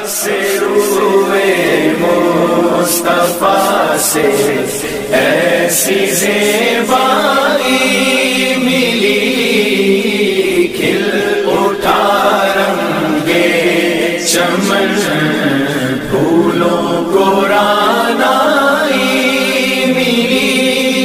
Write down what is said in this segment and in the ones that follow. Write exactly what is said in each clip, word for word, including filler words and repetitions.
aks-e-Rooh-e-Mustafa سے ایسی زیبائی ملی، کھل اٹھا رنگے چمن پھولوں کو رانائی ملی،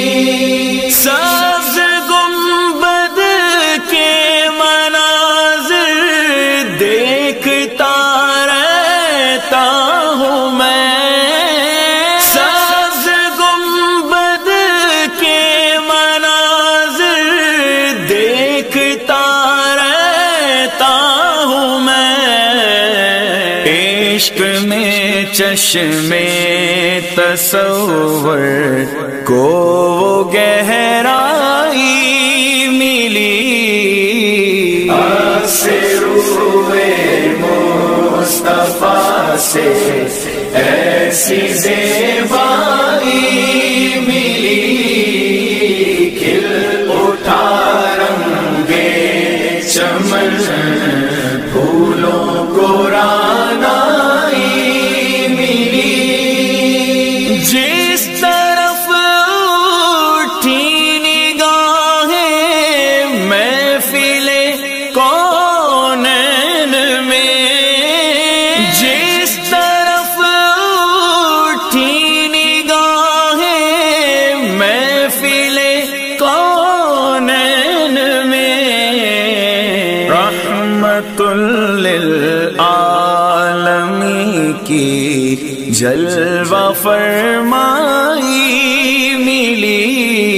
سبز گنبد کے مناظر دیکھتا رہتا ہوں میں، سبز گنبد کے مناظر دیکھتا رہتا ہوں میں، عشق میں چشمے تصور کو وہ گہرائی ملی، aks-e-Rooh-e-Mustafa سے ایسی زیبائی ملی، کھل اٹھا رنگے چمن پھولوں کو رانائی ملی، جس طرف اٹھی نگاہیں محفل کونین میں، جس طرف اٹھی نگاہیں محفل کونین میں، رحمت للعالمین کی جلوہ فرمائی ملی،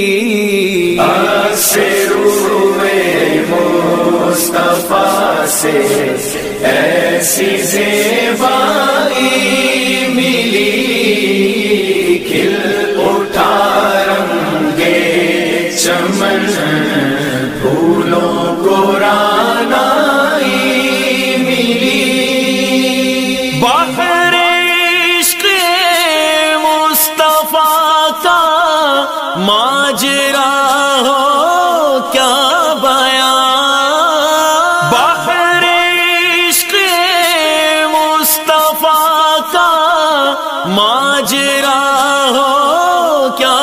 aks-e-Rooh-e-Mustafa سے ایسی زیبائی ملی، کھل اٹھا رنگے چمن پھولوں کو رانائی ملی، بحر عشق مصطفیٰ کا ماجرا ہو کیا بیان، بحر عشق مصطفیٰ کا ماجرا ہو کیا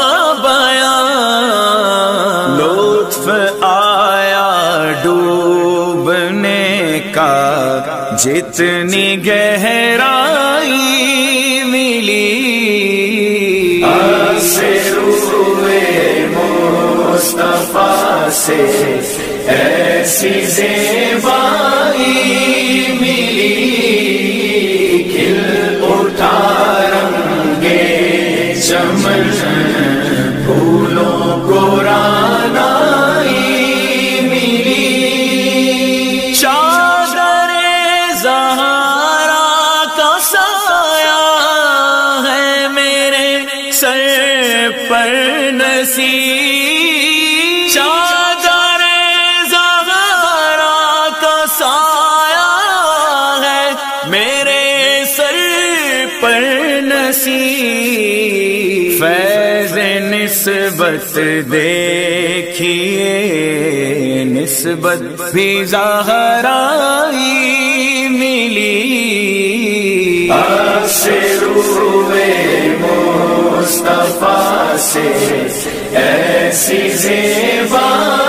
بیان، لطف آیا ڈوبنے کا جتنی گہرائی ملی، aks-e-Rooh-e-Mustafa سے ایسی زیبائی ملی، کھل اٹھا رنگے چمن پھولوں کو رانائی ملی، چادر زہرا کا سایہ ہے میرے سر پر نصیب، چادر زہرا کا سایہ ہے میرے سر پر نصیب، فیض نسبت دیکھیے نسبت بھی زہرائی ملی، aks-e-Rooh-e-Mustafa سے ایسی زیبائی